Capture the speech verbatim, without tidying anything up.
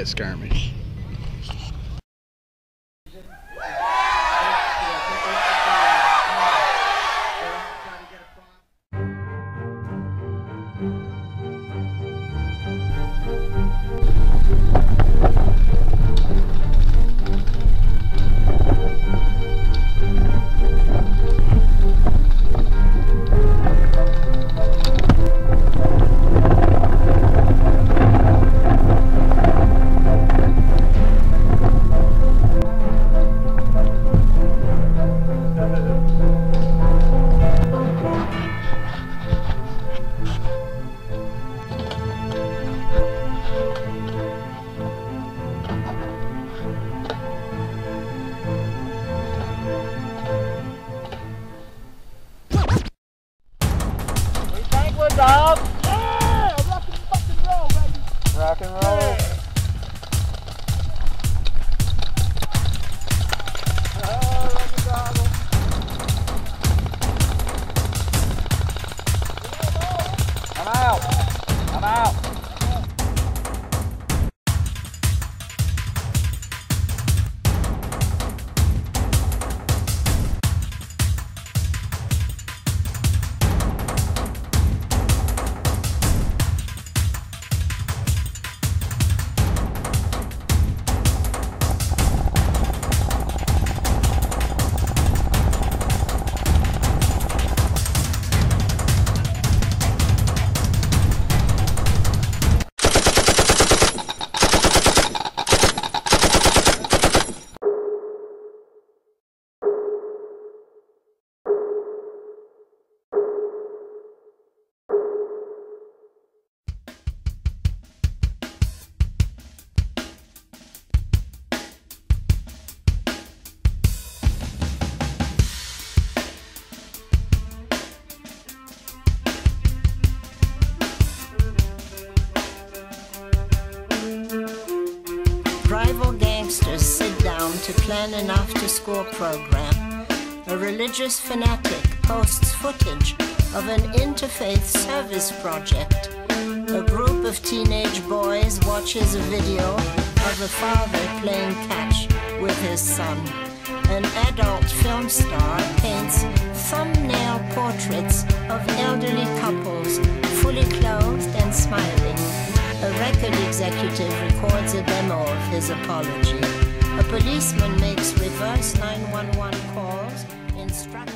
that skirmish. Up. Yeah! Rock and fucking roll, baby. Rock and roll. Yeah. Oh, rock and roll. I'm out. I'm out. Rival gangsters sit down to plan an after-school program. A religious fanatic posts footage of an interfaith service project. A group of teenage boys watches a video of a father playing catch with his son. An adult film star paints thumbnail portraits of elderly couples, fully clothed and smiling. A record executive records a demo of his apology. A policeman makes reverse nine one one calls, instructing